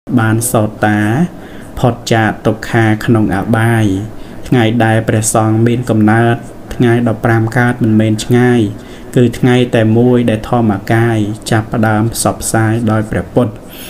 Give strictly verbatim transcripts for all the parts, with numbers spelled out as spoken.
ban sọt tá phọt chạ tục kha khăn ả bài ngày đại bè song miên cầm nát ngày đọc pram cát mình mền ngay cứ ngày tại môi để tho mà cai chạp đám sọp sai đòi bè bột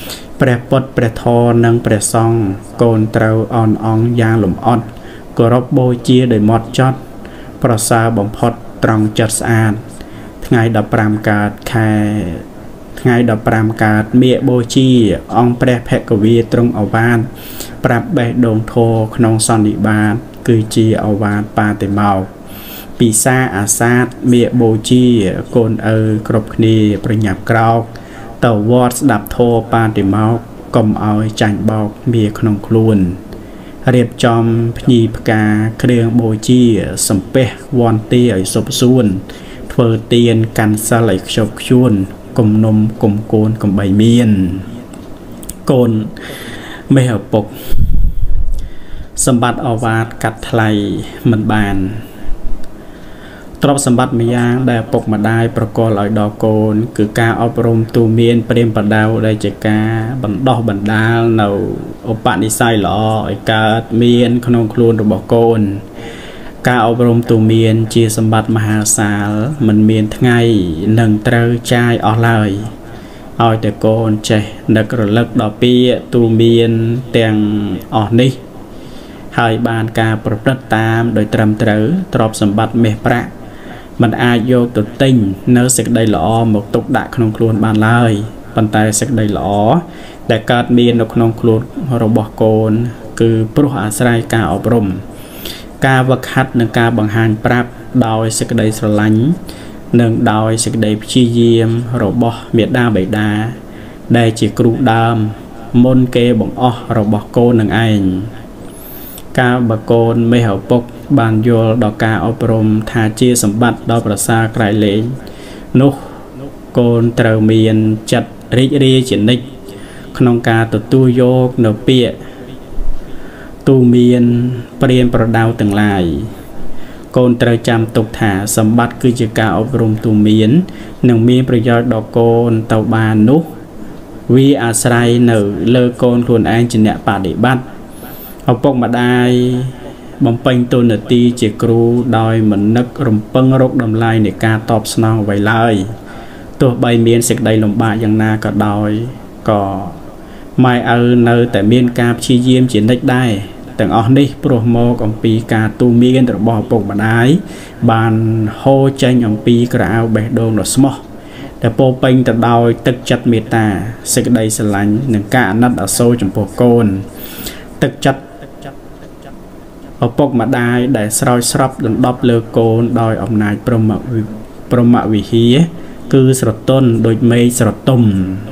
bè bột bè tho nâng bè song côn trâu on on giang lùm ọt cổ rốc bôi chia đời mọt chót pro sa bóng phọt trong chất an ngày đọc pram cát khai ngày đọc pram cát mẹ bôi chia ông bè phẹ của vi trong ảo van pram bè đồn thô nông son địa bàn cứ chia ảo van pa tề màuปีซาอาซาดเมียโบจีโกนเออกรบนีประหยับกราวเต่าวอดดับโทปาติเมากลมเอาจันบอกเมียขนมครูนเรียบจอมพญีปกาเครื่องโบจีสมเปวอนเตียสบส่วนเฟอร์เตียนกันสลัยชกชวนกลมนมกลมโกนกลมใบเมียนโกนไม่เหปกสมบัติอวาดกัดไทยมันบานตรบสมบัติมีอย่างได้ปกมาได้ประกอบลอยดอกโกนคือการอบรมตูเมียนเปรียมประดาวได้จากการบันดอกบันดาลเราอุปนิสัยหล่อการเมียนขนมครูนระบบโกนการอบรมตูเมียนจีสมบัติมหาศาลมันเมียนทั้งไงหนึ่งเตาใจออกเลยเอาแต่โกนใจนักระลึกดอกปีตูเมียนเตียงออกนี้ให้บานการประพฤติตามโดยตรำเตาตรบสมบัติเมพระมันอาโยตุติงเนื้อสิกได้หล่อหมกตกดักขนมครูนบานเลยปันไตสิกได้หล่อแต่การมีนขนมครูนระบบโกนคือปรุอาศัยการอบรมการวักคัดในการบังหันปรับดาวสิกได้สลังหนึ่งดาวสิกได้ชี้เยี่ยมระบบเมียดาใบดาได้จีกรูดามมนเกบังอ้อระบบโกนหนึ่งไอการบโกนไม่เหาปกบานโยดอกกาอบรมทาจีสมบัติดอกประสาไกรเลงนุโกนเตอเมียนจัดริรีจินิกขนมกาตุตูโยกเนเปียตูเมียนเปลี่ยนประดาวต่างลายโกนเตอจำตกถาสมบัติคือจิกาอบรมตูเมียนหนึ่งมีประโยชน์ดอกโกนเตาบานนุวีอาศัยหนึ่งเลอโกนควรแองจิเนะปาดิบัตเอาปกมาได้บำเพ็ญตัวนาทีเจครูโดยเหมือนนักรำปังรกดำลายในการตอบสนองไว้เลยตัวใบเมียนเสกใดลมบาอย่างนาก็โดยก็ไม่เอาเนื้อแต่เมียนกาบชี้เยี่ยมจีนได้แต่ออกนี่โปรโมกองปีกาตูเมียนระบอบปกมาได้บานโฮใจงองปีกระเอาเบดงดสมอแต่โปเป็นแต่โดยตึกจัดเมตตาเสกใดสลังหนึ่งกานัดเอาโซ่จมโปโกนตึกจัดเอาปกมาได้ได้สลายสลับดันดับเลือโกนโดยอำนาจประมาประมาวิฮีคือสระต้นโดยไม่สระตุ่ม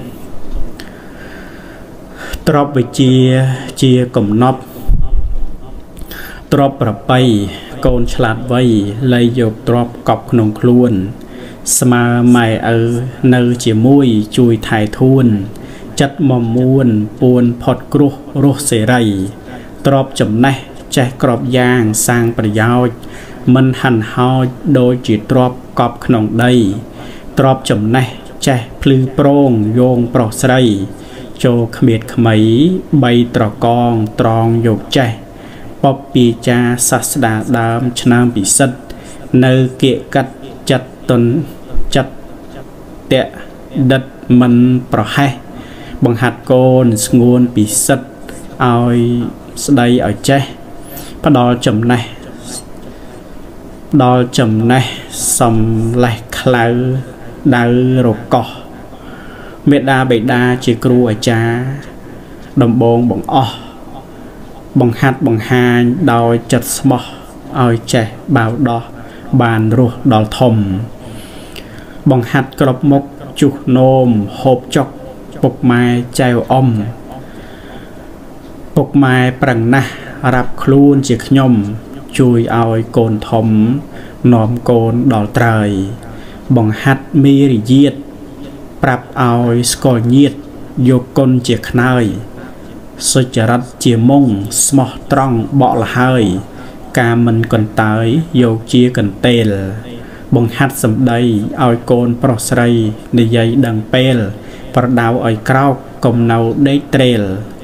ตรอบไปเจียเจียกลมนบตรอบประไปโกนฉลาดไว้เลยยกตรอบกอบขนมคล้วนสมาใหม่เออเนื้อเจียมุยจุยถ่ายทุนจัดมอมมวนปวนพอดกรุโรเสรัยตรอบจำแนใจกรอบยางสร้างประโยชน์มันหันหอโดยจีตรอบกอบขนมได้ตรอบจำแนใจพลือโปร่งโยงปลอกใสโจขมิดขมัยใบตรกองตรองโยกใจปอบปีจาศัสดาดามชนามปิสัตเนเกะกัดจัดตนจัดเตะดัดมันประให้บังหัดโกนสงวนปิสัตเอาสไดเอาใจพอดอจำในดอจำในสมไหลคลาวดาวรกอเมตดาเบดาจีครูอาจารย์ดมบงบังอ้อบังหัดบังหานดอยจัดสมอเอาใจบ่าวดอบานรัวดอทมบังหัดกรบมกจุโนมหบจกปกไม้ใจอมปกไม้ปรังนะรับครูนเจียขยมช่วยเอาโกนทมนอมโกนดอลไตรบังหัดมีริเยียดปรับเอาสกอเยียดโยกนเจียขนายสุจรัตเจียมงสมอตรองเบาละเฮยกามันกันตายโยกเจียกันเตลบังหัดสำได้เอาโกนปลอกใสในใยดังเปลประดาวเอาเกล้ากลมเนาได้เตล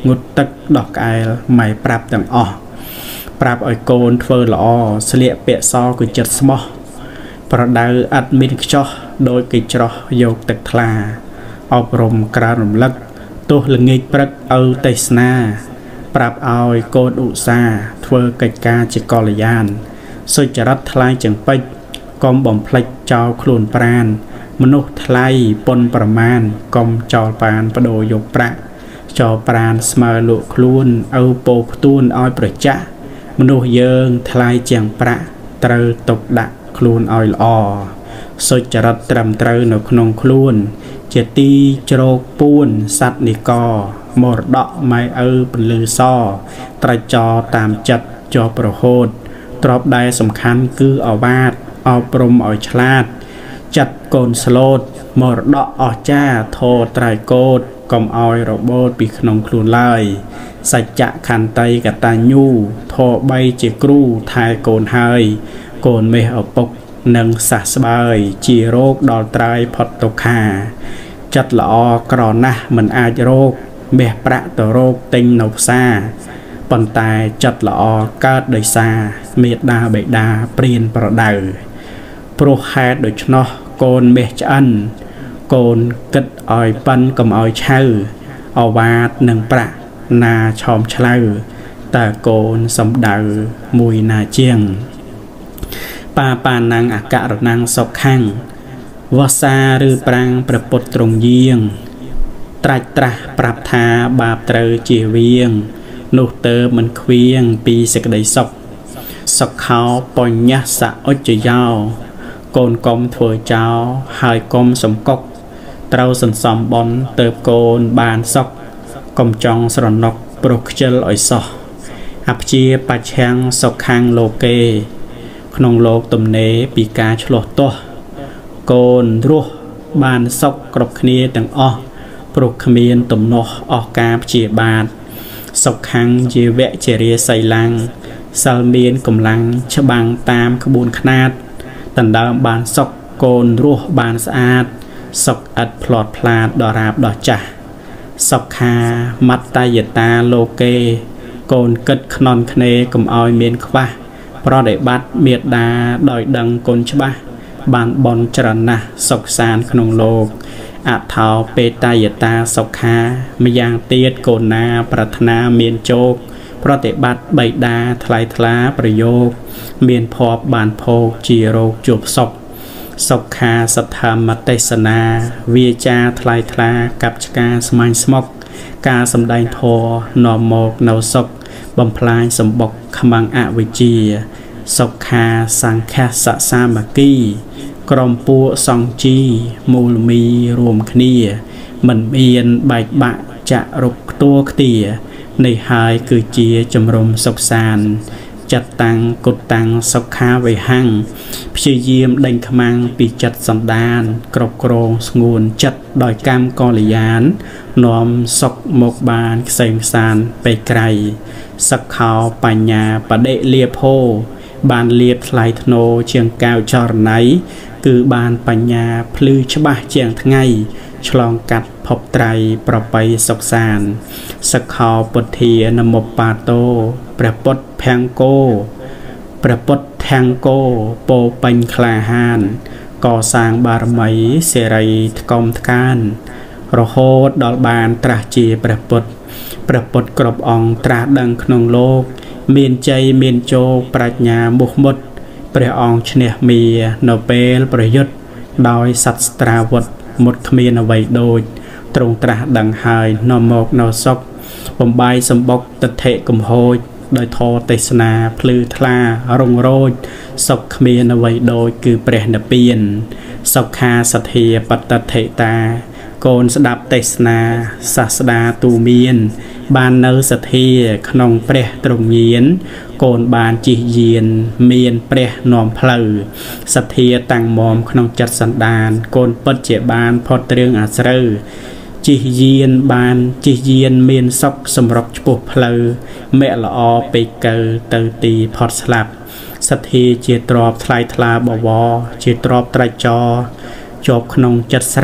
ងុតទឹកដកក្អែលម៉ៃប្រាប់ទាំងអស់ប្រាប់ឲ្យកូនធ្វើល្អស្លៀកពាក់សគឺចិត្តស្មោះប្រដៅអត់មានខ្ចោះដោយគេច្រោះយកទឹកថ្លាអប់រំក្រើនរំលឹកទោះល្ងាចព្រឹកឪទេសនាប្រាប់ឲ្យកូនឧស្សាហ៍ធ្វើកិច្ចការជាកល្យានសុចរិតថ្លៃចង្ពេចកុំបំភ្លេចចោលខ្លួនប្រានមនុស្សថ្លៃប៉ុនប្រមាណកុំចោលប៉ានបដូរយកប្រាក់ចោលប្រានស្មើលក់ខ្លួនឪពោផ្ទួនឲ្យប្រចាក់មនុស្សយើងថ្លៃជាងប្រាក់ត្រូវទុកដាក់ខ្លួនឲ្យល្អសុចរិតត្រឹមត្រូវនៅក្នុងខ្លួនជាទីជ្រោកពួនសត្វនិកមរតកម៉ែឪពលឺសត្រេចចរតាមចិត្តចោប្រហូតទ្របដែលសំខាន់គឺអវាទអប់រំឲ្យឆ្លាតចាត់កូនស្លូតមរតកអស្ចារ្យធរត្រៃកោតកុំឲ្យរបូតពីក្នុងខ្លួនឡើយសច្ចៈខន្តីកតញ្ញូធរបីជាគ្រូថែកូនហើយកូនមេឪពុកនឹងសះស្បើយជារោគដល់ត្រើយផុតទុក្ខាចិត្តល្អក្រណាស់មិនអាចរោគមាសប្រាក់ទៅរោគទិញនៅផ្សារប៉ុន្តែចិត្តល្អកើតដោយសារមេត្តាបិតាព្រានប្រដៅព្រោះហេតុដូច្នោះកូនមាសឆ្អិនកូនគិតឲ្យប៉ិនកុំឲ្យឆៅអវាទនឹងប្រាក់ណាឆោមឆ្លៅតើកូនសំដៅមួយណាជាងបាបាណាំងអករណាំងសុខខាំងវសាឬប្រាំងប្រពុតត្រង់យាងត្រាច់ត្រាស់ប្រាប់ថាបាបត្រូវជៀសវាងនោះទៅមិនខ្វៀងពីសេចក្តីសុខសុខោបញ្ញសៈអុច្ចយោកូនកុំធ្វើចោលហើយកុំសំកុកត្រូវសន្សំបន់ទៅកូនបានសុខកុំចង់ស្រណុកព្រោះខ្ជិលឲ្យសោះអព្យាបច្ឆាំងសុខខាំងលោកេក្នុងលោកទំនេរពីការឆ្លោះទាស់កូនរស់បានសុខគ្រប់គ្នាទាំងអស់ព្រោះគ្មានទំនាស់អស់ការព្យាបាទសុខខាំងជាវៈជារាសីឡាំងសិលមានកម្លាំងច្បាំងតាមក្បួនខ្នាតដណ្ដើមបានសុខកូនរស់បានស្អាតសុខឥតផ្លាត់ផ្លាតដល់រាបដល់ចាស់សុខាមត្តយតាលោកេកូនគិតខ្នន់ខ្នេកុំឲ្យមានខ្វះប្រតិបត្តិមេត្តាដោយដឹងគុណច្បាស់បានបន់ចរណាស់សុខសានក្នុងលោកអថោបេតយតាសុខាម្យ៉ាងទៀតកូនណាប្រាថ្នាមានជោគប្រតិបត្តិបៃតាថ្លៃថ្លាប្រយោគមានភ័ព្វបានភោគជារោគជួបសុខសុខាសទ្ធមទេសនាវាចាថ្លៃថ្លាកັບឆ្កាស្មាញ់ស្មុកការសម្ដែងធម៌នាំមកនៅសុខបំផ្លាញសម្បុកខ្មាំងអវិជ្ជាសុខាសង្ឃសសាមគ្គីក្រុមពួកសង្ជីមូលមីរួមគ្នាមិនមានបែកបាក់ចាក់រុកខ្ទួខ្ទានេះហើយគឺជាជំរំសុខសានចាត់តាំងគុតតាំងសុខាវេហੰព្យាយាមដេញខ្មាំងពីចិត្តសន្តានគ្រប់គ្រងស្ងួនចិត្តដោយកម្មកល្យាននាំសុខមកបានខ្សែងសានពេកក្រៃសក្ខោបញ្ញាបដិលាភោបានលៀបថ្លៃធ្នូជាងកៅចរណៃគឺបានបញ្ញាភ្លឺច្បាស់ជាងថ្ងៃឆ្លងកាត់ភពត្រៃប្របីសុខសានសក្ខោពុទ្ធានមបបាតោព្រះពុទ្ធភង្គោព្រះពុទ្ធថង្គោពោពេញក្លាហានកសាងបារមីសេរីថ្កុំថ្កានរហូតដល់បានត្រាស់ជាព្រះពុទ្ធព្រះពុទ្ធគ្រប់អង្គត្រាស់ដឹងក្នុងលោកមានជ័យមានជោគប្រាជ្ញាមុខមុតព្រះអង្គឈ្នះមានៅពេលប្រយុទ្ធដោយសត្វស្ត្រាវុធមុតគ្មានអ្វីដូចទ្រង់ត្រាស់ដឹងហើយនាំមកនៅសុខបំបាយសម្បុកទិដ្ឋិកំហូចដោយធម៌ទេសនាភ្លឺថ្លារងរោចសុខគ្មានអ្វីដូចគឺព្រះនិព្វានសុខាសទ្ធាបតដ្ឋិតាកូនស្ដាប់ទេសនាសាស្តាទូមានបាននៅសទ្ធាក្នុងព្រះទ្រង់ញាណកូនបានជិះយានមានព្រះនាំផ្លូវសទ្ធាតាំងមមក្នុងចិត្តសន្តានកូនពិតជាបានផុតរឿងអាស្រូវជិះយានបានជិះយានមានសុខសម្រាប់ឆ្ពោះផ្លូវមេល្អពេកកើទៅទីផុតស្លាប់សទ្ធាជាទ្របថ្លៃថ្លាបវរជាទ្របត្រៃចរជាប់ក្នុងចិត្តស្រាប់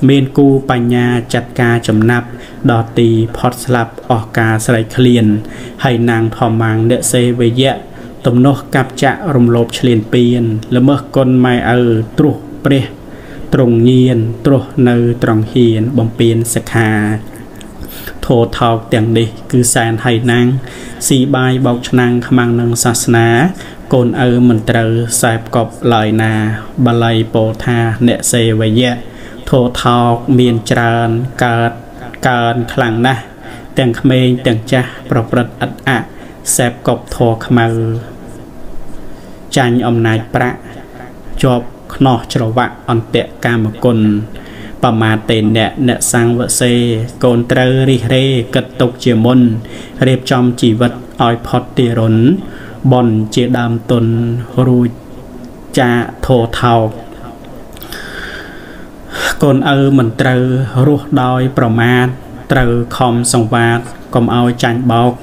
មានគូបញ្ញាចាត់ការចំណាប់ដល់ទីផុតស្លាប់អស់ការស្រែកឃ្លានហើយនាងធម្មាំងអ្នកសេវយៈទំនោះកាប់ចាក់រំលោភឆ្លៀនពៀនល្មើសគុណម៉ែឪទ្រោះព្រះទ្រង់ញៀនទ្រោះនៅត្រង់ហ៊ានបំពេញសិក្ខាធោថោកទាំងនេះគឺសែនហើយណាំងស៊ីបាយបោកឆ្នាំងខ្មាំងនឹងសាសនាកូនឪមិនត្រូវខ្សែផ្គប់ឡើយណាបល័យពោថាអ្នកសេវយៈធោថោកមានច្រើនកើតកើនខ្លាំងណាស់ទាំងក្មេងទាំងចាស់ប្រព្រឹត្តឥតអាក់ខ្សែផ្គប់ធរខ្មៅចាញ់អំណាចប្រាក់ជាប់ខ្នោះច្រវាក់អន្តៈកាមគុណបមាតេអ្នកអ្នកសង្វសេកូនត្រូវរិះរេគិតទុកជាមុនរៀបចំជីវិតឲ្យផុតទីរុនបនជាដើមទុនរួចចាធោថោកកូនឪមិនត្រូវរស់ដោយប្រមាថត្រូវខំសង្វាតកុំឲ្យចាញ់បោក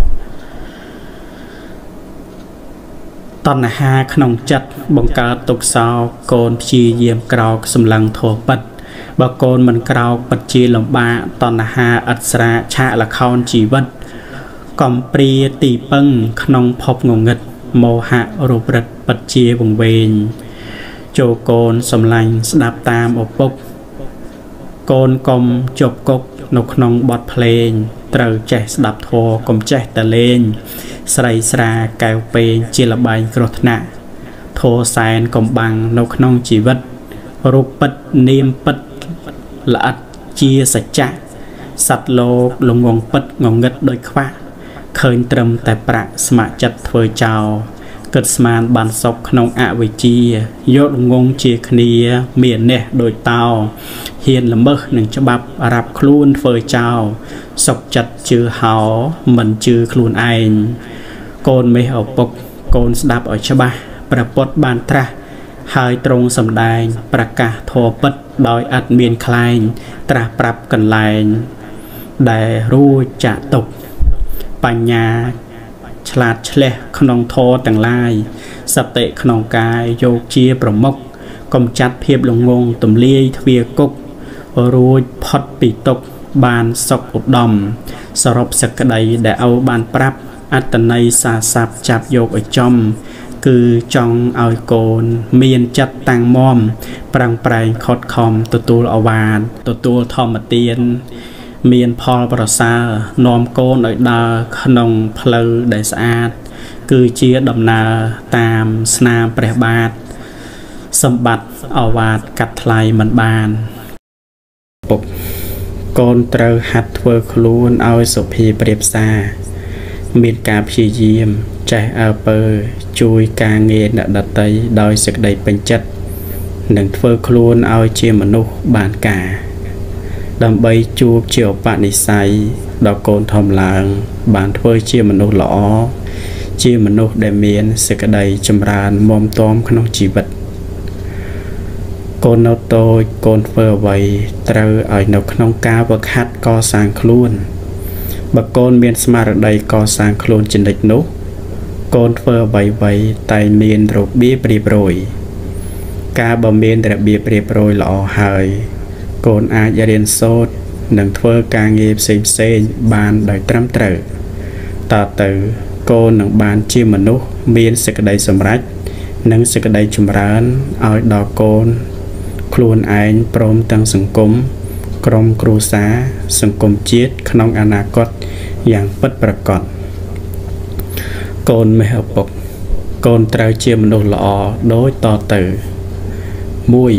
តណ្ហាក្នុងចិត្តបង្កើតទុក្ខសោកកូនព្យាយាមក្រោកសម្លឹងធោពិតបើកូនមិនក្រោកពិតជាលំបាកតណ្ហាឥតស្រាឆាកលខោនជីវិតកំព្រាទីពឹងក្នុងភពងងឹតមោហៈរូបរិទ្ធពិតជាវង្វេងចូលកូនសំឡាញ់ស្ដាប់តាមឪពុកកូនកុំជប់គុកនៅក្នុងបទភ្លេងត្រូវចេះស្ដាប់ធម៌កុំចេះតែលេងស្រីស្រាកែវពេងជាលបែងគ្រោះថ្នាក់ធម៌សែនកំបាំងនៅក្នុងជីវិតរូបពិតនាមពិតល្អិតជាសច្ចៈសត្វលោកលងងពិតងងឹតដោយខ្វះឃើញត្រឹមតែប្រាក់ស្ម័គ្រចិត្តធ្វើចោលគិតស្មានបានសុខក្នុងអវិជ្ជាយកងងជាគ្នាមាននេះដោយតោហ៊ានល្មើសនឹងច្បាប់រាប់ខ្លួនធ្វើចោលសុខចិត្តជឿហោមិនជឿខ្លួនឯងកូនមេឪពុកកូនស្ដាប់ឲ្យច្បាស់ព្រះពុទ្ធបានត្រាស់ហើយទ្រង់សម្ដែងប្រកាសធម៌ពិតដោយឥតមានខ្លែងត្រាស់ប្រាប់កន្លែងដែលរួចចាក់ទុកបញ្ញាឆ្លាតឆ្លេះក្នុងធម៌ទាំងឡាយសតិក្នុងកាយយកជាប្រមុខកំចាត់ភាពល្ងងទម្លាយទ្វាគុករួចផុតពីទុកបានសុខឧត្តមសរុបសក្តីដែលឪបានប្រាប់អត្តន័យសាស័ព្ទចាប់យកឲ្យចំគឺចង់ឲ្យកូនមានចិត្តតាំងមាំប្រាំងប្រែងខុតខំទទួលអវាទទទួលធម្មទានមានផលប្រសើរនាំកូនឲ្យដើរក្នុងផ្លូវដែលស្អាតគឺជាដំណើរតាមស្នាមព្រះបាទសម្បត្តិអវាទកាត់ថ្លៃមិនបានពុកកូនត្រូវហាត់ធ្វើខ្លួនឲ្យសុភីប្រៀបសារមានការព្យាយាមចេះអើពើជួយការងារអ្នកដទៃដោយសេចក្តីពេញចិត្តនិងធ្វើខ្លួនឲ្យជាមនុស្សបានការដើម្បីជួបជាឧបនិស្ស័យដល់កូនធំឡើងបានធ្វើជាមនុស្សល្អជាមនុស្សដែលមានសេចក្តីចម្រើនមាំទាំក្នុងជីវិតកូននៅតូចកូនធ្វើអ្វីត្រូវឲ្យនៅក្នុងការវឹកហាត់កសាងខ្លួនបើកូនមានស្មារតីកសាងខ្លួនជានិច្ចនោះកូនធ្វើអ្វីអ្វីតែមានរបៀបរៀបរយការបើមានរបៀបរៀបរយល្អហើយកូនអាចរៀនសូត្រនិងធ្វើការងារផ្សេងផ្សេងបានដោយត្រឹមត្រូវតទៅកូននឹងបានជាមនុស្សមានសេចក្តីសម្រេចនិងសេចក្តីចម្រើនឲ្យដល់កូនខ្លួនឯងព្រមទាំងសង្គមក្រុមគ្រួសារសង្គមជាតិក្នុងអនាគតយ៉ាងពិតប្រាកដកូនមេឪពុកកូនត្រូវជាមនុស្សល្អដូចតទៅមួយ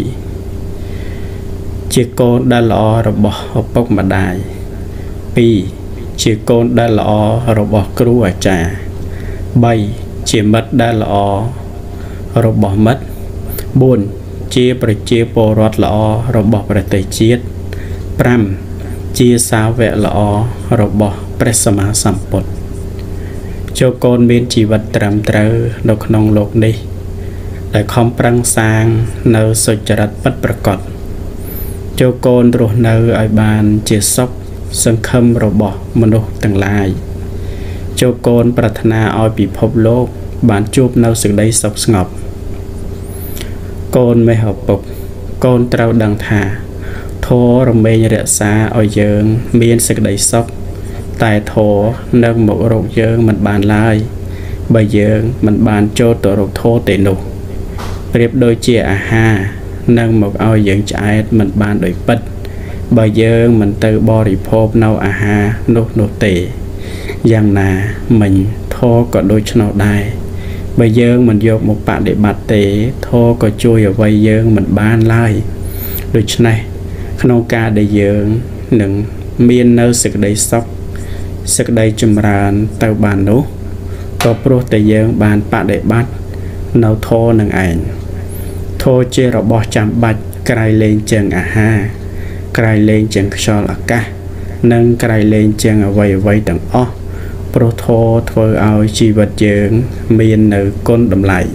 ជាកូនដែលល្អរបស់ឪពុកម្ដាយពីរជាកូនដែលល្អរបស់គ្រូអាចារ្យបីជាមិត្តដែលល្អរបស់មិត្តបួនជាប្រជាពលរដ្ឋល្អរបស់ប្រទេសជាតិប្រាំជាសាវកល្អរបស់ព្រះសម្មាសម្ពុទ្ធចូលកូនមានជីវិតត្រឹមត្រូវនៅក្នុងโลกនេះដែលខំប្រឹងសាងនៅសុចរិតពិតប្រាកដចូលកូនរស់នៅឲ្យបានជាសុខសង្ឃឹមរបស់មនុស្សទាំងឡាយចូលកូនប្រាថ្នាឲ្យពិភពលោកបានជួបនៅសេចក្តីសុខស្ងប់កូនមេឪពុកកូនត្រូវដឹងថាធរមេញរក្សាឲ្យយើងមានសេចក្តីសុខតែធរនឹងមករកយើងមិនបានឡើយបើយើងមិនបានចូលទៅរកធរទេនោះប្រៀបដូចជាអាហារនឹងមកឲ្យយើងឆ្អែតមិនបានដោយពិតបើយើងមិនទៅបរិភោគនៅអាហារនោះនោះទេយ៉ាងណាមិញធរក៏ដូចនោះដែរបើយើងមិនយកមកបដិបត្តិទេធរក៏ជួយអ្វីយើងមិនបានឡើយដូច្នេះក្នុងការដែលយើងនឹងមាននៅសេចក្តីសុខសេចក្តីចម្រើនទៅបាននោះក៏ព្រោះតែយើងបានបដិបត្តិនៅធរនឹងឯងធរជារបស់ចាំបាច់ក្រៃលែងជាងអាហារក្រៃលែងជាងខ្យល់អាកាសនិងក្រៃលែងជាងអ្វីអ្វីទាំងអស់ព្រោះធរធ្វើឲ្យជីវិតយើងមាននៅគុណតម្លៃ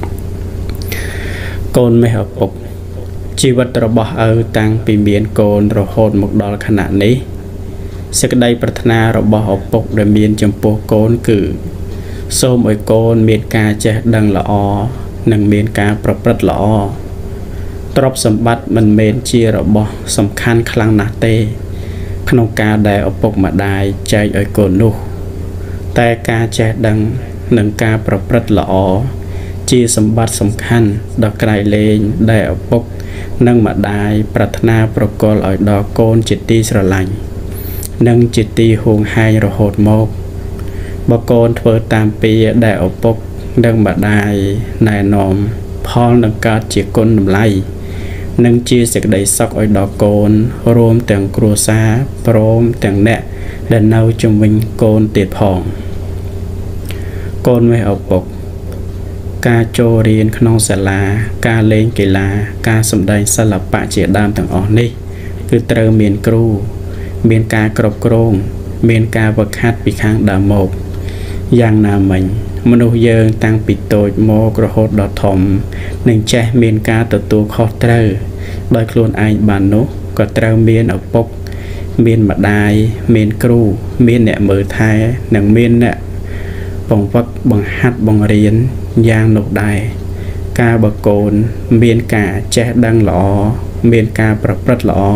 កូនមេឪពុកជីវិតរបស់ឪតាំងពីមានកូនរហូតមកដល់ខណៈនេះសេចក្តីប្រាថ្នារបស់ឪពុកដែលមានចំពោះកូនគឺសូមឲ្យកូនមានការចេះដឹងល្អនិងមានការប្រព្រឹត្តល្អទ្រព្យសម្បត្តិមិនមែនជារបស់សំខាន់ខ្លាំងណាស់ទេក្នុងការដែលឪពុកម្ដាយចែកឲ្យកូននោះតែការចេះដឹងនិងការប្រព្រឹត្តល្អជាសម្បត្តិសំខាន់ដ៏ក្រៃលែងដែលឪពុកនិងម្ដាយប្រាថ្នាប្រគល់ឲ្យដល់កូនជាទីស្រឡាញ់និងជាទីហួងហែងរហូតមកបើកូនធ្វើតាមពីដែលឪពុកនិងម្ដាយណែនាំផលនឹងកើតជាគុណតម្លៃនិងជាសេចក្តីសុខឲ្យដល់កូនរួមទាំងគ្រួសារព្រមទាំងអ្នកដែលនៅជុំវិញកូនទៀតផងកូនមេឪពុកការចូលរៀនក្នុងសាលាការលេងកីឡាការសម្ដែងសិល្បៈជាដើមទាំងអស់នេះគឺត្រូវមានគ្រូមានការគ្រប់គ្រងមានការវឹកហាត់ពីខាងដើមមកយ៉ាងណាមិញមនុស្សយើងតាំងពីតូចមករហូតដល់ធំនឹងចេះមានការទទួលខុសត្រូវដោយខ្លួនឯងបាននោះក៏ត្រូវមានឪពុកមានម្ដាយមានគ្រូមានអ្នកមើលថែនិងមានអ្នកបង្វឹកបង្ហាត់បង្រៀនយ៉ាងនោះដែរការបើកូនមានការចេះដឹងល្អមានការប្រព្រឹត្តល្អ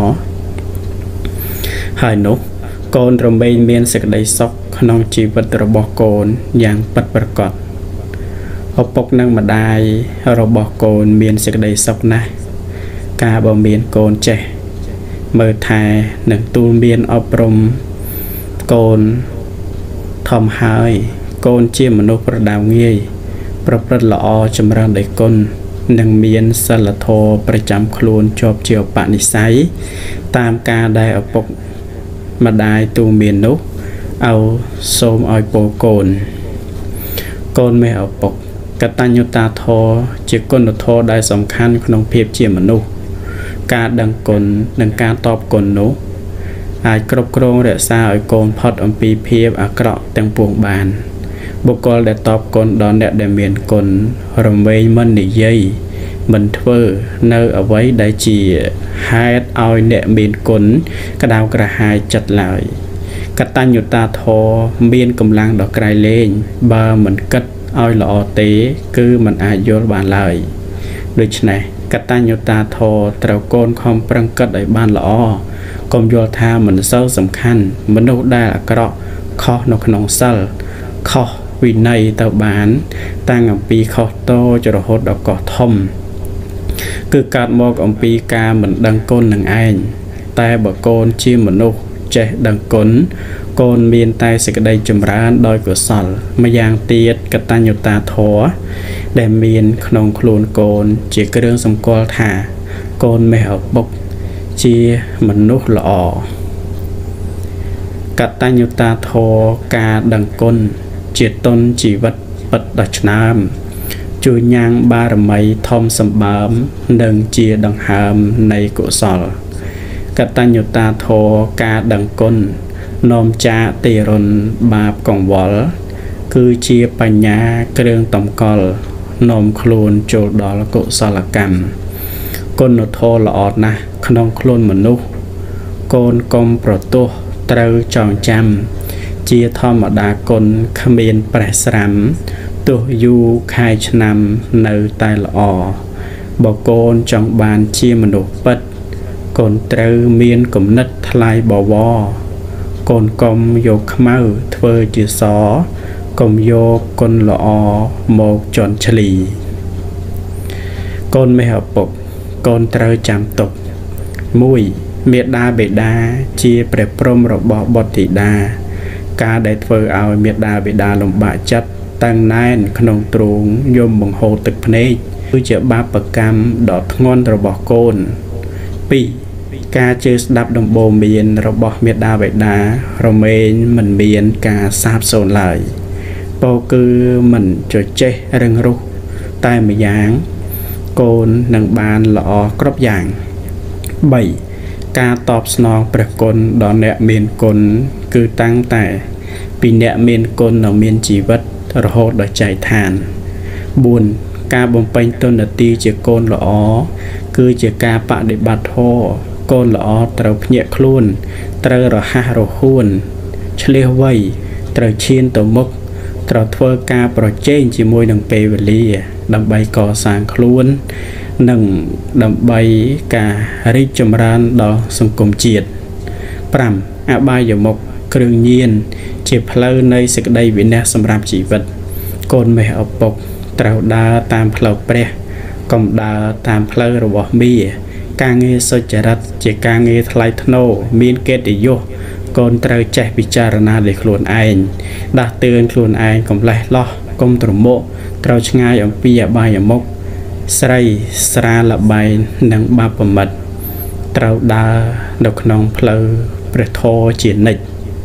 ហើយនោះកូនរមែងមានសេចក្តីសុខក្នុងជីវិតរបស់កូនយ៉ាងពិតប្រាកដឪពុកនិងម្ដាយរបស់កូនមានសេចក្តីសុខណាស់ការបើមានកូនចេះមើលថែនិងទូលមានអប់រំកូនធំហើយកូនជាមនុស្សប្រដៅងាយប្រព្រឹត្តល្អចម្រើនដោយគុណនិងមានសិលធម៌ប្រចាំខ្លួនជាប់ជាឧបនិស្ស័យតាមការដែលឪពុកម្ដាយទូលមាននោះឲ្យសូមឲ្យពរកូនកូនមេឪពុកកតញ្ញុតាធម៌ជាគុណធម៌ដែលសំខាន់ក្នុងភាពជាមនុស្សការដឹងគុណនិងការតបគុណនោះអាចគ្រប់គ្រងរក្សាឲ្យកូនផុតអំពីភាពអាក្រក់ទាំងពួងបានបុគ្គលដែលតបគុណដល់អ្នកដែលមានគុណរមែងមិននិយាយមិនធ្វើនៅអ្វីដែលជាហេតុឲ្យអ្នកមានគុណក្តៅក្រហាយចិត្តឡើយកតញ្ញុតាធម៌មានកម្លាំងដ៏ក្រៃលែងបើមិនគិតឲ្យល្អទេគឺមិនអាចយល់បានឡើយដូច្នេះកតញ្ញុតាធម៌ត្រូវកូនខំប្រឹងគិតឲ្យបានល្អកុំយល់ថាមិនសូវសំខាន់មនុស្សដែលអាក្រក់ខុសនៅក្នុងសិលខុសវិន័យទៅបានតាំងអំពីខុសតូចរហូតដល់កុសធំគឺកើតមកអំពីការមិនដឹងគុណនឹងឯងតែបើកូនជាមនុស្សចេះដឹងគុណកូនមានតែសេចក្តីចម្រើនដោយកុសលម្យ៉ាងទៀតកតញ្ញុតាធម៌ដែលមានក្នុងខ្លួនកូនជាគ្រឿងសម្គាល់ថាកូនមេឪពុកជាមនុស្សល្អកតញ្ញុតាធម៌ការដឹងគុណជាទុនជីវិតពិតដ៏ឆ្នើមជួយញ៉ាំងបារមីធំសម្បើមនិងជាដង្ហើមនៃកុសលកតញ្ញុតាធម៌ការដឹងគុណនាំចាកទីរុនបាបកង្វល់គឺជាបញ្ញាគ្រឿងតម្កល់នាំខ្លួនចូលដល់កុសលកម្មគុណធម៌ល្អណាស់ក្នុងខ្លួនមនុស្សកូនកុំប្រទោសត្រូវចងចាំជាធម្មតាគុណគ្មានប្រេះស្រាំទោះយូរខែឆ្នាំនៅតែល្អបើកូនចង់បានជាមនុស្សពិតកូនត្រូវមានគំនិតថ្លៃបវរកូនកុំយកខ្មៅធ្វើជាសកុំយកគុណល្អមកជន់ឈ្លីកូនមេឪពុកកូនត្រូវចាំទុកមួយមេដាបេដាជាព្រះព្រំរបស់បុត្រធីតាការដែលធ្វើឲ្យមេដាបេដាលំបាកចិត្តតាំងណែនក្នុងទ្រូងយំបង្ហូរទឹកភ្នែកគឺជាបាបកម្មដ៏ធ្ងន់របស់កូនពីរការជឿស្ដាប់ដំបូន្មានរបស់មេដាបេដារមែងមិនមានការសាបសូន្យឡើយពោលគឺមិនជជែករឹងរូសតែម្យ៉ាងកូននឹងបានល្អគ្រប់យ៉ាងបីការតបស្នងព្រះគុណដល់អ្នកមានគុណគឺតាំងតែពីអ្នកមានគុណនៅមានជីវិតរហូតដល់ចែកឋានបួនការបំពេញទុននទីជាកូនល្អគឺជាការបដិបត្តិធម៌កូនល្អត្រូវភ្ញាក់ខ្លួនត្រូវរហ័សរហួនឆ្លៀសវៃត្រូវឈានទៅមុខត្រូវធ្វើការប្រជែងជាមួយនឹងពេលវេលាដើម្បីកសាងខ្លួននិងដើម្បីការរីកចម្រើនដល់សង្គមជាតិប្រាំអបាយមុខគ្រឿងញៀនជាផ្លូវនៃសេចក្តីវិន័យសម្រាប់ជីវិតកូនមេឪពុកត្រូវដើរតាមផ្លូវព្រះកុំដើរតាមផ្លូវរបស់មាការងារសុចរិតជាការងារថ្លៃថ្នូរមានកិត្តិយសកូនត្រូវចេះពិចារណាលើខ្លួនឯងដាស់តឿនខ្លួនឯងកុំលេះលោះកុំត្រមុកត្រូវឆ្ងាយអំពីអបាយមុខស្រីស្រាលបែងនិងបាបមិត្តត្រូវដើរនៅក្នុងផ្លូវព្រះធម៌ជានិច្ច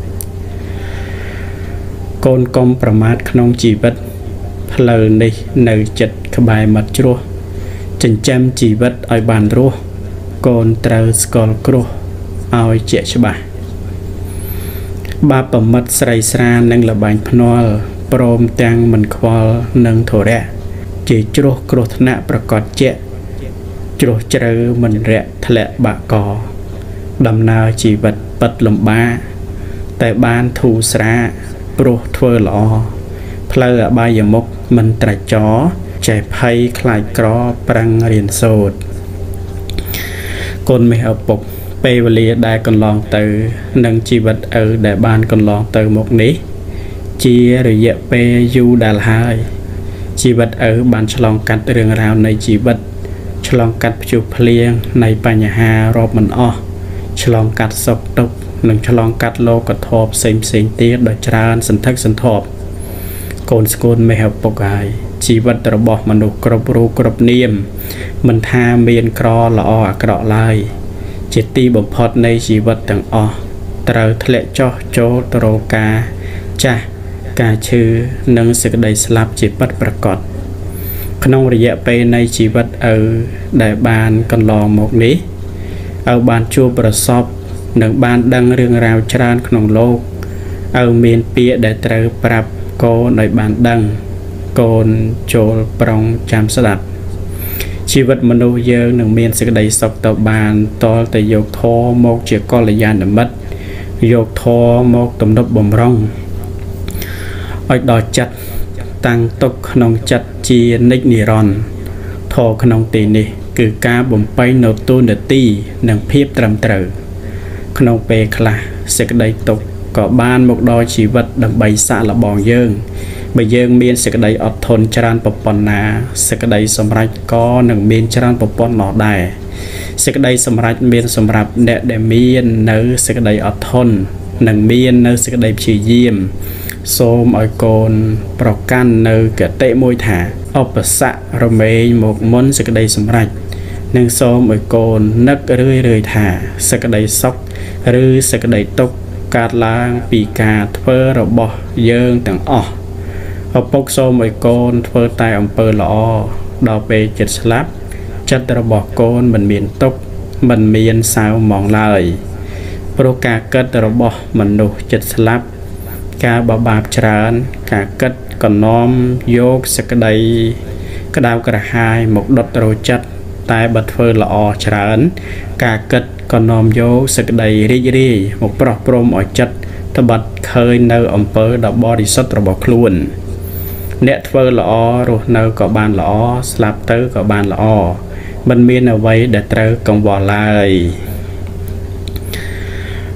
កូនកុំប្រមាថក្នុងជីវិតផ្លូវនេះនៅចិត្តក្បែរមាត់ជ្រោះចិញ្ចឹមជីវិតឲ្យបានរស់កូនត្រូវស្គាល់គ្រោះឲ្យជាក់ច្បាស់បាបមិត្តស្រីស្រានិងលបែងភ្នាល់ព្រមទាំងមិនខ្វល់នឹងធរៈជាជ្រោះគ្រោះថ្នាក់ប្រកបជាក់ជ្រោះជ្រៅមិនរាក់ធ្លាក់បាក់កដំណើរជីវិតពិតលំបាកតែបានធូរស្រាព្រោះធ្វើល្អផ្លូវអបាយមុខមិនត្រាច់ចរចេះភ័យខ្លាចក្រប្រឹងរៀនសូត្រកូនមេឪពុកពេលវេលាដែលកន្លងទៅនឹងជីវិតឪដែលបានកន្លងទៅមុខនេះជារយៈពេលយូរដែលហើយជីវិតឪបានឆ្លងកាត់រឿងរ៉ាវនៃជីវិតឆ្លងកាត់ព្យុះភ្លៀងនៃបញ្ហារាប់មិនអស់ឆ្លងកាត់សុខទុក្ខនិងឆ្លងកាត់លោកធម៌ផ្សេងផ្សេងទៀតដ៏ច្រើនសន្ធឹកសន្ធាប់កូនស្គូនមេឪពុកហើយជីវិតរបស់មនុស្សគ្រប់រូបគ្រប់នាមមិនថាមានក្រល្អអាក្រក់ឡើយជាទីបំផុតនៃជីវិតទាំងអស់ត្រូវធ្លាក់ចុះចូលទៅរកការចាស់ការឈឺនិងសេចក្តីស្លាប់ជាពិតប្រាកដក្នុងរយៈពេលនៃជីវិតឪដែលបានកន្លងមកនេះឪបានជួបប្រសពនិងបានដឹងរឿងរ៉ាវច្រើនក្នុងលោកឪមានពាក្យដែលត្រូវប្រាប់កូនឲ្យបានដឹងកូនចូលប្រុងចាំស្ដាប់ជីវិតមនុស្សយើងនឹងមានសេចក្តីសុខទៅបានតលតែយកធម៌មកជាកល្យាណមិត្តយកធម៌មកទំនុកបំរុងឲ្យដល់ចិត្តតាំងទុកក្នុងចិត្តជានិច្ចនិរន្តរ៍ធម៌ក្នុងទីនេះគឺការបំពេញនៅទូនាទីនិងភាពត្រឹមត្រូវក្នុងពេលខ្លះសេចក្តីទុកក៏បានមកដល់ជីវិតដើម្បីសាកល្បងយើងបើយើងមានសេចក្តីអត់ធន់ច្រើនប្រព័ន្ធណាសេចក្តីសម្រេចក៏នឹងមានច្រើនប្រព័ន្ធនោះដែរសេចក្តីសម្រេចមានសម្រាប់អ្នកដែលមាននៅសេចក្តីអត់ធន់និងមាននៅសេចក្តីព្យាយាមសូមឲ្យកូនប្រកាន់នៅគតិមួយថាឧបសគ្គរមែងមកមុនសេចក្តីសម្រេចនិងសូមឲ្យកូននឹករឿយរឿយថាសេចក្តីសុខឬសេចក្តីទុក្ខកើតឡើងពីការធ្វើរបស់យើងទាំងអស់ឪពុកសូមឲ្យកូនធ្វើតែអំពើល្អដល់ពេលចិត្តស្លាប់ចិត្តរបស់កូនមិនមានទុក្ខមិនមានសៅហ្មងឡើយព្រោះការគិតរបស់មនុស្សចិត្តស្លាប់ការបបាបច្រើនការគិតកណំយកសេចក្តីក្តៅក្រហាយមកដុតរោចិត្តតែបើធ្វើល្អច្រើនការគិតក៏នាំយកសេចក្តីរីករាយមកប្រោះព្រំឲ្យចិត្តត្បិតឃើញនៅអំពើដ៏បរិសុទ្ធរបស់ខ្លួនអ្នកធ្វើល្អរស់នៅក៏បានល្អស្លាប់ទៅក៏បានល្អមិនមានអ្វីដែលត្រូវកង្វល់ឡើយ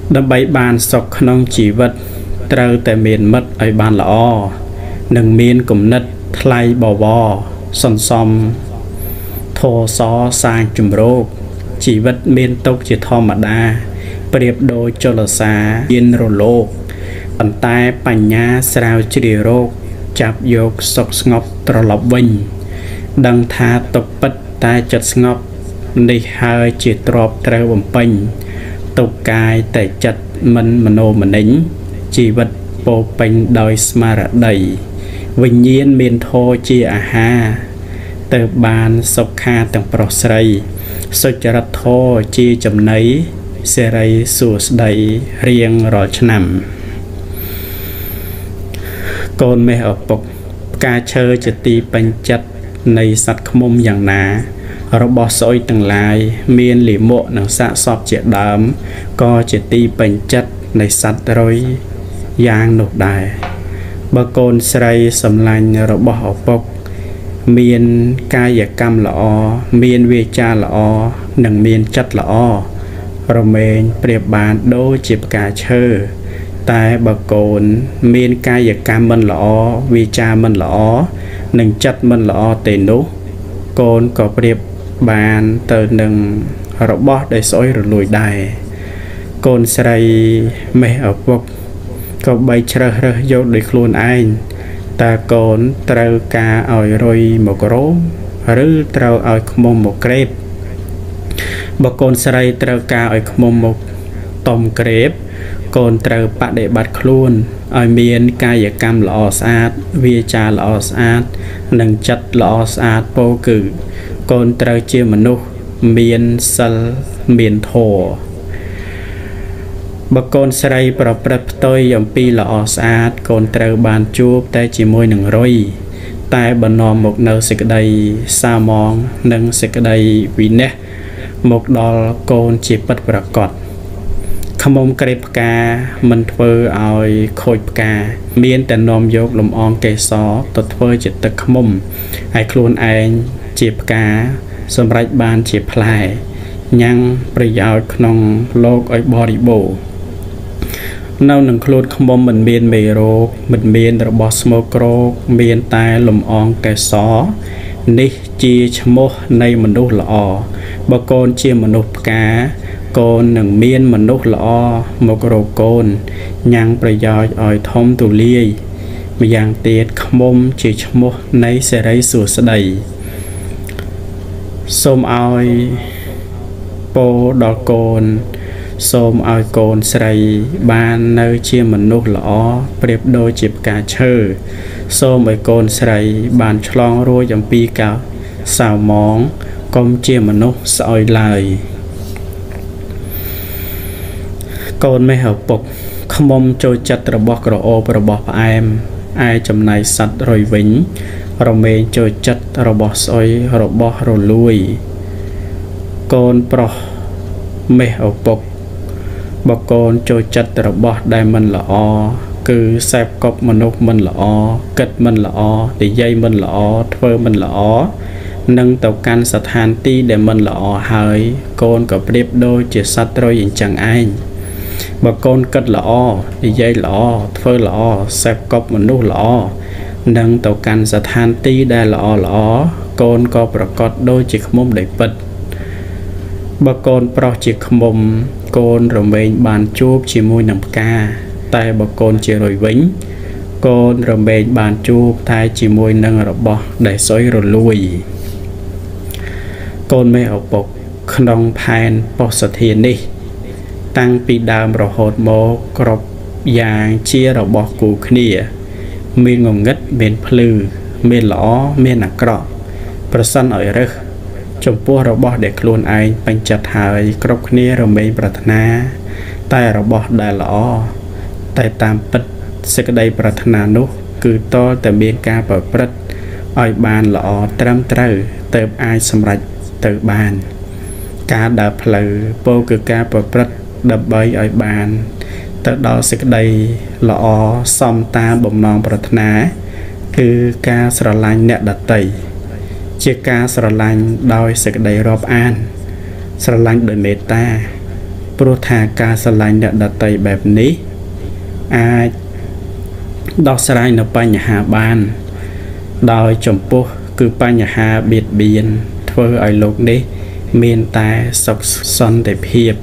ដើម្បីបានសុខក្នុងជីវិតត្រូវតែមានមិត្តឲ្យបានល្អនិងមានគំនិតថ្លៃបវរសន្សំធម៌សសាងជំរោគជីវិតមានទុកជាធម្មតាប្រៀបដូចចលសាមានរលកប៉ុន្តែបញ្ញាស្រាវជ្រាវរោគចាប់យកសុខស្ងប់ត្រឡប់វិញដឹងថាទុកពិតតែចិត្តស្ងប់នេះហើយជាទ្រព្យត្រូវបំពេញទុកកាយតែចិត្តមិនមโนមនិញជីវិតពោពេញដោយស្មារតីវិញ្ញាណមានធម៌ជាអាហារទៅបានសុខាទាំងប្រុសស្រីសុចរិតធម៌ជាចំណីសេរីសួស្តីរៀងរាល់ឆ្នាំកូនមេឪពុកផ្កាឈើជាទីពេញចិត្តនៃសត្វឃ្មុំយ៉ាងណារបស់ស្អុយទាំងឡាយមានលាមកនិងសាកសពជាដើមក៏ជាទីពេញចិត្តនៃសត្វរុយយ៉ាងនោះដែរបើកូនស្រីសម្លាញ់របស់ឪពុកមានកាយកម្មល្អមានវាចាល្អនិងមានចិត្តល្អរមែងប្រៀបបានដូចជាផ្កាឈើតែបើកូនមានកាយកម្មមិនល្អវាចាមិនល្អនិងចិត្តមិនល្អទេនោះកូនក៏ប្រៀបបានទៅនឹងរបស់ដែលស្អុយរលួយដែរកូនស្រីមេឪពុកក៏បីជ្រើសរើសយកដោយខ្លួនឯងតើកូនត្រូវការឲ្យរុយមករោមឬត្រូវឲ្យឃ្មុំមកក្រេបបើកូនស្រីត្រូវការឲ្យឃ្មុំមកតុំក្រេបកូនត្រូវបដិបត្តិខ្លួនឲ្យមានកាយកម្មល្អស្អាតវាចាល្អស្អាតនិងចិត្តល្អស្អាតពោលគឺកូនត្រូវជាមនុស្សមានសិលមានធម៌បើកូនស្រីប្រព្រឹត្តផ្ទុយអំពីល្អស្អាតកូនត្រូវបានជួបតែជាមួយនឹងរុយតែបន្នាំមកនៅសេចក្តីសាមងនិងសេចក្តីវិន័យមកដល់កូនជាពិតប្រាកដឃ្មុំក្រេបផ្កាមិនធ្វើឲ្យខូចផ្កាមានតែនាំយកលំអងកេសរទៅធ្វើជាទឹកឃ្មុំហើយខ្លួនឯងជាផ្កាសម្រេចបានជាផ្លែញ៉ាំងប្រយោជន៍ក្នុងលោកឲ្យបរិបូរណ៍នៅនឹងខ្លួនឃ្មុំមិនមានមេរោគមិនមានរបស់ស្មោកគ្រោកមានតែលំអងកេសរនេះជាឈ្មោះនៃមនុស្សល្អបើកូនជាមនុស្សផ្កាកូននឹងមានមនុស្សល្អមករកកូនញ៉ាំងប្រយោជន៍ឲ្យធំទូលាយម្យ៉ាងទៀតឃ្មុំជាឈ្មោះនៃសេរីសួស្តីសូមឲ្យពោដល់កូនសូមឲ្យកូនស្រីបាននៅជាមនុស្សល្អប្រៀបដូចជាផ្កាឈើសូមឲ្យកូនស្រីបានឆ្លងរួចអំពីកោសៅមងកុំជាមនុស្សស្អុយឡើយកូនមេឪពុកឃ្មុំចូលចិត្តរបស់ក្រអូបរបស់ផ្អែមឯចំណែកសត្វរុយវិញរមែងចូលចិត្តរបស់ស្អុយរបស់រលួយកូនប្រុសមេឪពុកបើកូនចូលចិត្តរបស់ដែលមិនល្អគឺសេពកប់មនុស្សមិនល្អគិតមិនល្អនិយាយមិនល្អធ្វើមិនល្អនឹងទៅកាន់ស្ថានទីដែលមិនល្អហើយកូនក៏ប្រៀបដូចជាសត្វរុយអញ្ចឹងឯងបើកូនគិតល្អនិយាយល្អធ្វើល្អសេពកប់មនុស្សល្អនឹងទៅកាន់ស្ថានទីដែលល្អល្អកូនក៏ប្រកបដូចជាឃ្មុំដែលពិតបើកូនប្រុសជាឃ្មុំកូនរមែងបានជួបជាមួយនឹងផ្កាតែបើកូនជារុយវិញកូនរមែងបានជួបតែជាមួយនឹងរបស់ដែលស្អុយរលួយកូនមេឪពុកក្នុងផែនប៉ុស្តិ៍ធាននេះតាំងពីដើមរហូតមកគ្រប់យ៉ាងជារបស់គូគ្នាមានងងឹតមានភ្លឺមានល្អមានអាក្រក់ប្រសិនឲ្យរើសចំពោះរបស់ដែលខ្លួនឯងពេញចិត្តហើយគ្រប់គ្នារមែងប្រាថ្នាតែរបស់ដែលល្អតែតាមពិតសេចក្តីប្រាថ្នានោះគឺតលតែមានការប្រព្រឹត្តឲ្យបានល្អត្រឹមត្រូវទើបអាចសម្រេចទៅបានការដើរផ្លូវពោលគឺការប្រព្រឹត្តដើម្បីឲ្យបានទៅដល់សេចក្តីល្អសមតាមបំណងប្រាថ្នាគឺការស្រឡាញ់អ្នកដទៃជាការស្រឡាញ់ដោយសេចក្តីរាប់អានស្រឡាញ់ដោយមេត្តាព្រោះថាការស្រឡាញ់អ្នកដទៃបែបនេះអាចដោះស្រាយនៅបញ្ហាបានដោយចំពោះគឺបញ្ហាបៀតបៀនធ្វើឲ្យលោកនេះមានតែសុខសន្តិភាព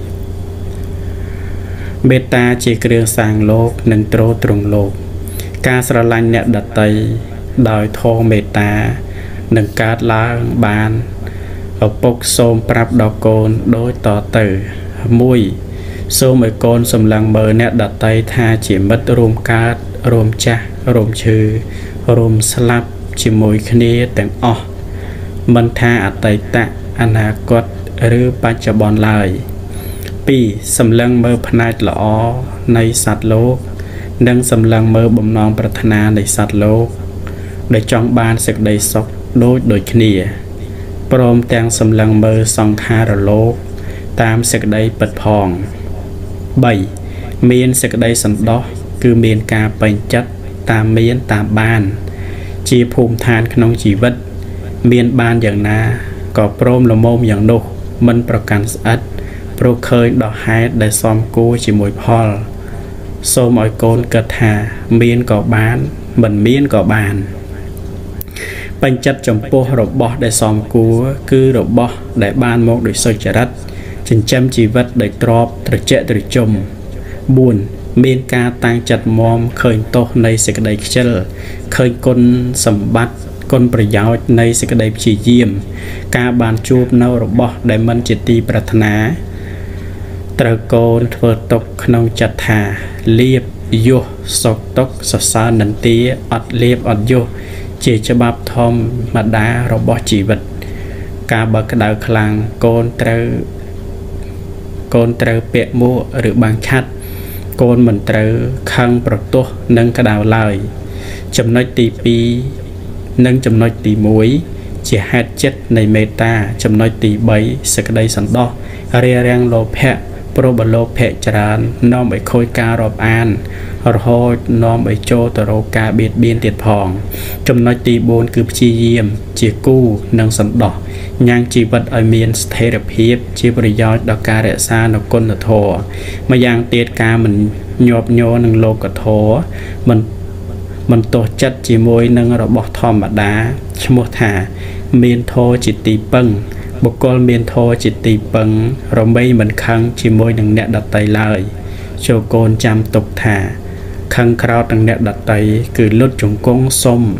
មេត្តាជាគ្រឿងសាងលោកនិងទ្រទ្រង់លោកការស្រឡាញ់អ្នកដទៃដោយធម៌មេត្តានឹងកើតឡើងបានឪពុកសូមប្រាប់ដល់កូនដូចតទៅមួយសូមឲ្យកូនសម្លឹងមើលអ្នកដទៃថាជាមិត្តរួមកើតរួមចាស់រួមឈឺរួមស្លាប់ជាមួយគ្នាទាំងអស់មិនថាអតីតអនាគតឬបច្ចុប្បន្នឡើយពីរសម្លឹងមើលផ្នែកល្អនៃសត្វលោកនិងសម្លឹងមើលបំណងប្រាថ្នានៃសត្វលោកដែលចង់បានសេចក្តីសុខដូចដូចគ្នាព្រមទាំងសម្លឹងមើលសង្ខារលោកតាមសេចក្តីពិតផងបីមានសេចក្តីសន្តោសគឺមានការពេញចិត្តតាមមានតាមបានជាភូមិឋានក្នុងជីវិតមានបានយ៉ាងណាក៏ព្រមលមមយ៉ាងនោះមិនប្រកាន់ស្អិតព្រោះឃើញដល់ហេតុដែលសមគួរជាមួយផលសូមឲ្យកូនគិតថាមានក៏បានមិនមានក៏បានបញ្ចិតចំពោះរបស់ដែលសមគួរគឺរបស់ដែលបានមកដោយសុចរិតចិញ្ចឹមជីវិតដោយទ្របត្រជាក់ត្រជុំបួនមានការតាំងចិត្តមមឃើញទោសនៃសេចក្តីខ្ជិលឃើញគុណសម្បត្តិគុណប្រយោជន៍នៃសេចក្តីព្យាយាមការបានជួបនៅរបស់ដែលមិនជាទីប្រាថ្នាត្រូវកូនធ្វើទុកក្នុងចិត្តថាលៀបយុះសុខទុកសរសើរនន្ទាអត់លៀបអត់យុះជាច្បាប់ធម្មតារបស់ជីវិតការបើក្តៅខ្លាំងកូនត្រូវកូនត្រូវពាក់មួកឬបាំងឆាត់កូនមិនត្រូវខឹងប្រទោះនឹងក្តៅឡើយចំណុចទីពីរនិងចំណុចទីមួយជាហេតុចិត្តនៃមេត្តាចំណុចទីបីសេចក្តីសន្តោសរារាំងលោភៈព្រោះបលោភៈច្រើននាំឲ្យខូចការរាប់អានរហូតនាំឲ្យចូលទៅរកការបៀតបៀនទៀតផងចំណុចទីបួនគឺព្យាយាមជាគូនិងសន្តោសញ៉ាំងជីវិតឲ្យមានស្ថិរភាពជាប្រយោជន៍ដល់ការរក្សានូវគុណធម៌ម្យ៉ាងទៀតការមិនញាប់ញ័រនឹងលោកធម៌មិនមិនទោះចិត្តជាមួយនឹងរបស់ធម្មតាឈ្មោះថាមានធម៌ជាទីពឹងបុគ្គលមានធម៌ជាទីពឹងរមែងមិនខឹងជាមួយនឹងអ្នកដទៃឡើយចូលកូនចាំទុកថាខឹងក្រោតនឹងអ្នកដទៃគឺលុតជង្គង់សុំ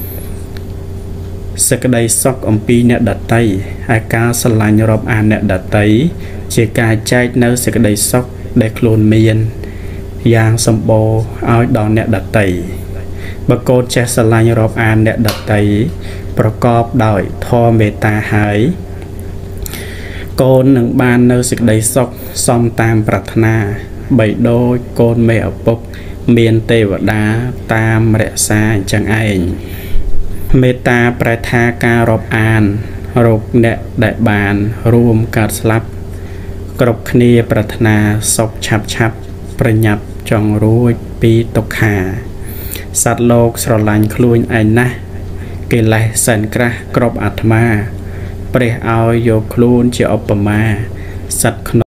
សេចក្តីសុខអំពីអ្នកដទៃហើយការស្រឡាញ់រាប់អានអ្នកដទៃជាការចែកនៅសេចក្តីសុខដែលខ្លួនមានយ៉ាងសម្បូរឲ្យដល់អ្នកដទៃបើកូនចេះស្រឡាញ់រាប់អានអ្នកដទៃប្រកបដោយធម៌មេត្តាហើយកូននឹងបាននៅសេចក្តីសុខសមតាមប្រាថ្នាបីដូចកូនមេឪពុកមានទេវតាតាមរក្សាអញ្ចឹងឯងមេត្តាប្រែថាការរាប់អានរកអ្នកដែលបានរួមកើតស្លាប់គ្រប់គ្នាប្រាថ្នាសុខឆាប់ឆាប់ប្រញាប់ចង់រួចពីទុក្ខាសត្វលោកស្រឡាញ់ខ្លួនឯណាស់កិលេសសែនក្រាស់គ្រប់អាត្មាព្រះឲ្យយកខ្លួនជាឧបមាសត្វ